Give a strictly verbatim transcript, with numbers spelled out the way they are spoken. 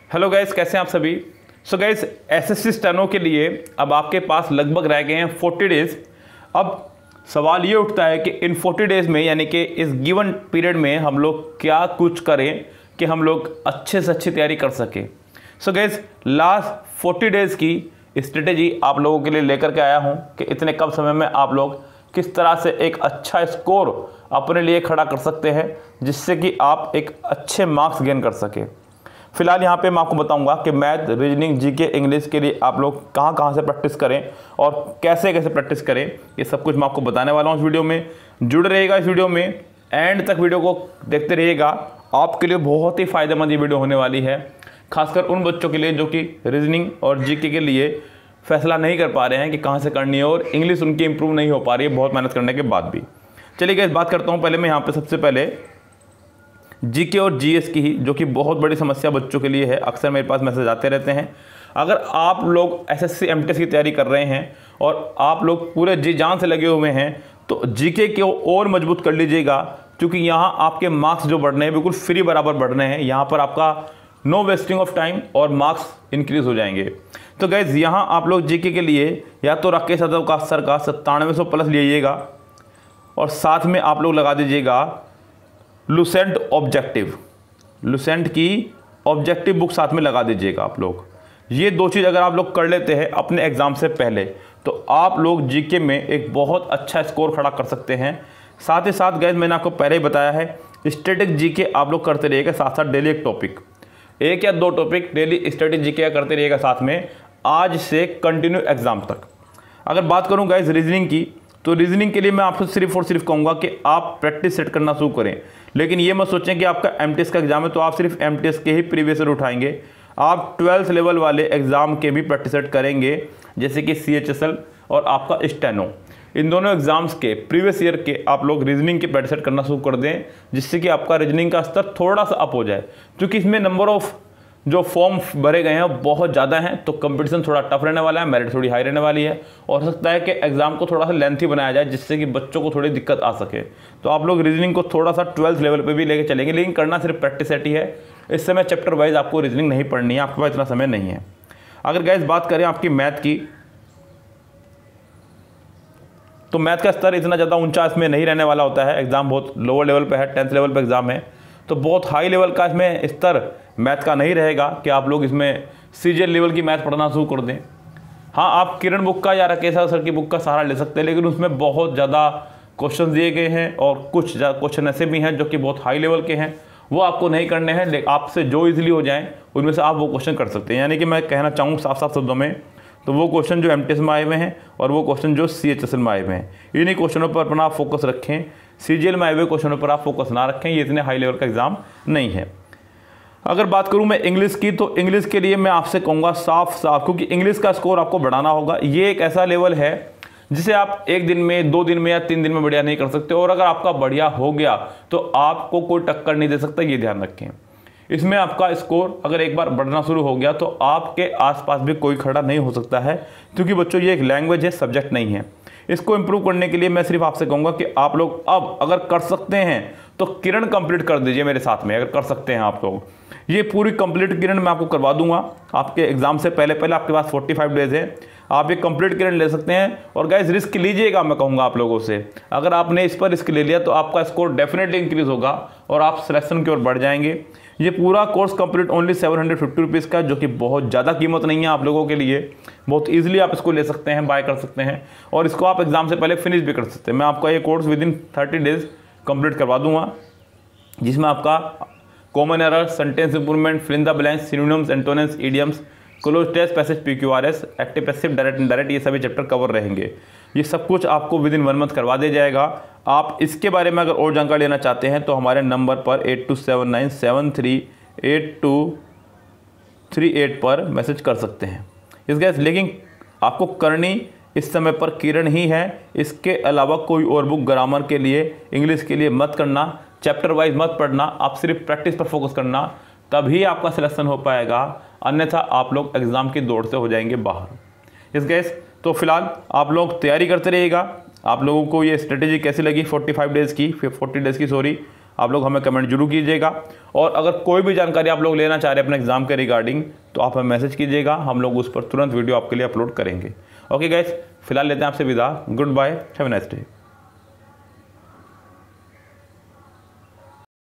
Hello guys, कैसे हैं आप सभी। सो गाइस, एसएससी स्टेनो के लिए अब आपके पास लगभग रह गए हैं फोर्टी डेज। अब सवाल ये उठता है कि इन फोर्टी डेज में, यानी कि इस गिवन पीरियड में हम लोग क्या कुछ करें कि हम लोग अच्छे से अच्छी तैयारी कर सकें। So guys, last forty days की स्ट्रेटेजी आप लोगों के लिए लेकर के आया हूं कि इतने कम समय में आप लोग किस तरह से एक अच्छा स्कोर अपने लिए खड़ा कर सकते हैं, जिससे कि आप एक अच्छे मार्क्स गेन कर सकें। फिलहाल यहाँ पे मैं आपको बताऊंगा कि मैथ, रीजनिंग, जीके, इंग्लिश के लिए आप लोग कहाँ कहाँ से प्रैक्टिस करें और कैसे कैसे प्रैक्टिस करें, ये सब कुछ मैं आपको बताने वाला हूँ इस वीडियो में। जुड़े रहिएगा इस वीडियो में, एंड तक वीडियो को देखते रहिएगा। आपके लिए बहुत ही फायदेमंद ये वीडियो होने वाली है, खासकर उन बच्चों के लिए जो कि रीजनिंग और जीके के लिए फैसला नहीं कर पा रहे हैं कि कहाँ से करनी है, और इंग्लिश उनकी इंप्रूव नहीं हो पा रही है बहुत मेहनत करने के बाद भी। चलिए गाइस, बात करता हूँ पहले मैं यहाँ पे सबसे पहले जीके और जीएस की ही, जो कि बहुत बड़ी समस्या बच्चों के लिए है। अक्सर मेरे पास मैसेज आते रहते हैं। अगर आप लोग एसएससी एमटीएस की तैयारी कर रहे हैं और आप लोग पूरे जी जान से लगे हुए हैं, तो जीके को और मजबूत कर लीजिएगा, क्योंकि यहाँ आपके मार्क्स जो बढ़ने हैं बिल्कुल फ्री बराबर बढ़ने हैं। यहाँ पर आपका नो वेस्टिंग ऑफ टाइम और मार्क्स इंक्रीज हो जाएंगे। तो गाइज, यहाँ आप लोग जीके के लिए या तो राकेश यादव का सर का सत्तानवे सौ प्लस लीजिएगा, और साथ में आप लोग लगा दीजिएगा लुसेंट ऑब्जेक्टिव, लुसेंट की ऑब्जेक्टिव बुक साथ में लगा दीजिएगा आप लोग। ये दो चीज़ अगर आप लोग कर लेते हैं अपने एग्ज़ाम से पहले, तो आप लोग जीके में एक बहुत अच्छा स्कोर खड़ा कर सकते हैं। साथ ही साथ गाइस, मैंने आपको पहले ही बताया है, स्टैटिक जीके आप लोग करते रहिएगा, साथ साथ डेली एक टॉपिक, एक या दो टॉपिक डेली स्टैटिक जीके करते रहिएगा साथ में, आज से कंटिन्यू एग्ज़ाम तक। अगर बात करूँ गाइस रीजनिंग की, तो रीजनिंग के लिए मैं आपको सिर्फ और सिर्फ कहूँगा कि आप प्रैक्टिस सेट करना शुरू करें। लेकिन ये मत सोचें कि आपका एमटीएस का एग्जाम है तो आप सिर्फ एमटीएस के ही प्रीवियस ईयर उठाएंगे। आप ट्वेल्थ लेवल वाले एग्जाम के भी प्रैक्टिस सेट करेंगे, जैसे कि सीएचएसएल और आपका स्टेनो। इन दोनों एग्जाम्स के प्रीवियस ईयर के आप लोग रीजनिंग की प्रैक्टिस सेट करना शुरू कर दें, जिससे कि आपका रीजनिंग का स्तर थोड़ा सा अप हो जाए। क्योंकि इसमें नंबर ऑफ जो फॉर्म भरे गए हैं बहुत ज़्यादा हैं, तो कंपटीशन थोड़ा टफ रहने वाला है, मेरिट थोड़ी हाई रहने वाली है, और हो सकता है कि एग्जाम को थोड़ा सा लेंथी बनाया जाए, जिससे कि बच्चों को थोड़ी दिक्कत आ सके। तो आप लोग रीजनिंग को थोड़ा सा ट्वेल्थ लेवल पे भी लेके चलेंगे, लेकिन करना सिर्फ प्रैक्टिस सेट ही है। इस समय चैप्टर वाइज आपको रीजनिंग नहीं पढ़नी है, आपके पास इतना समय नहीं है। अगर गाइस बात करें आपकी मैथ की, तो मैथ का स्तर इतना ज़्यादा ऊंचा इसमें नहीं रहने वाला होता है। एग्जाम बहुत लोअर लेवल पे है, टेंथ लेवल पे एग्जाम है, तो बहुत हाई लेवल का इसमें स्तर मैथ का नहीं रहेगा कि आप लोग इसमें सीजीएल लेवल की मैथ पढ़ना शुरू कर दें। हाँ, आप किरण बुक का या राकेश सर की बुक का सहारा ले सकते हैं, लेकिन उसमें बहुत ज़्यादा क्वेश्चन दिए गए हैं, और कुछ क्वेश्चन ऐसे भी हैं जो कि बहुत हाई लेवल के हैं, वो आपको नहीं करने हैं। लेकिन आपसे जो ईजिली हो जाएँ उनमें से आप वो क्वेश्चन कर सकते हैं। यानी कि मैं कहना चाहूँ साफ साफ शब्दों में, तो वो क्वेश्चन जो एमटीएस में आए हुए हैं और वो क्वेश्चन जो सीएचएसएल में आए हुए हैं, इन्हीं क्वेश्चनों पर अपना आप फोकस रखें। सीजीएल में आए हुए क्वेश्चनों पर आप फोकस ना रखें, ये इतने हाई लेवल का एग्जाम नहीं है। अगर बात करूं मैं इंग्लिश की, तो इंग्लिश के लिए मैं आपसे कहूँगा साफ साफ, क्योंकि इंग्लिश का स्कोर आपको बढ़ाना होगा। ये एक ऐसा लेवल है जिसे आप एक दिन में, दो दिन में या तीन दिन में बढ़िया नहीं कर सकते, और अगर आपका बढ़िया हो गया तो आपको कोई टक्कर नहीं दे सकता, ये ध्यान रखें। इसमें आपका स्कोर अगर एक बार बढ़ना शुरू हो गया तो आपके आसपास भी कोई खड़ा नहीं हो सकता है, क्योंकि बच्चों ये एक लैंग्वेज है, सब्जेक्ट नहीं है। इसको इंप्रूव करने के लिए मैं सिर्फ आपसे कहूँगा कि आप लोग अब अगर कर सकते हैं तो किरण कंप्लीट कर दीजिए मेरे साथ में, अगर कर सकते हैं आप लोग। ये पूरी कंप्लीट किरण मैं आपको करवा दूंगा आपके एग्जाम से पहले पहले। आपके पास पैंतालीस डेज है, आप ये कंप्लीट किरण ले सकते हैं। और गाइस, रिस्क लीजिएगा, मैं कहूँगा आप लोगों से, अगर आपने इस पर रिस्क ले लिया तो आपका स्कोर डेफिनेटली इंक्रीज होगा और आप सिलेक्शन की ओर बढ़ जाएंगे। ये पूरा course complete only seven hundred fifty rupees का, जो कि बहुत ज़्यादा कीमत नहीं है आप लोगों के लिए। बहुत ईजिली आप इसको ले सकते हैं, बाय कर सकते हैं, और इसको आप एग्जाम से पहले फिनिश भी कर सकते हैं। मैं आपका ये course within thirty days complete करवा दूंगा, जिसमें आपका common error, sentence improvement, fill in the blanks, synonyms, antonyms, idioms, cloze test, passage, PQRS, active passive, direct indirect, ये सभी चैप्टर कवर रहेंगे। ये सब कुछ आपको विद इन वन मंथ करवा दिया जाएगा। आप इसके बारे में अगर और जानकारी लेना चाहते हैं तो हमारे नंबर पर eight two seven nine seven three eight two three eight पर मैसेज कर सकते हैं। इस गैस लेकिन आपको करनी इस समय पर किरण ही है, इसके अलावा कोई और बुक ग्रामर के लिए, इंग्लिश के लिए मत करना, चैप्टर वाइज मत पढ़ना, आप सिर्फ प्रैक्टिस पर फोकस करना, तभी आपका सिलेक्शन हो पाएगा, अन्यथा आप लोग एग्ज़ाम की दौड़ से हो जाएंगे बाहर। इस गैस तो फिलहाल आप लोग तैयारी करते रहिएगा। आप लोगों को ये स्ट्रेटेजी कैसी लगी फोर्टी फाइव डेज़ की, फोर्टी डेज़ की सॉरी, आप लोग हमें कमेंट जरूर कीजिएगा। और अगर कोई भी जानकारी आप लोग लेना चाह रहे हैं अपने एग्जाम के रिगार्डिंग तो आप हमें मैसेज कीजिएगा, हम लोग उस पर तुरंत वीडियो आपके लिए अपलोड करेंगे। ओके गाइस, फिलहाल लेते हैं आपसे विदा। Goodbye, have a nice day.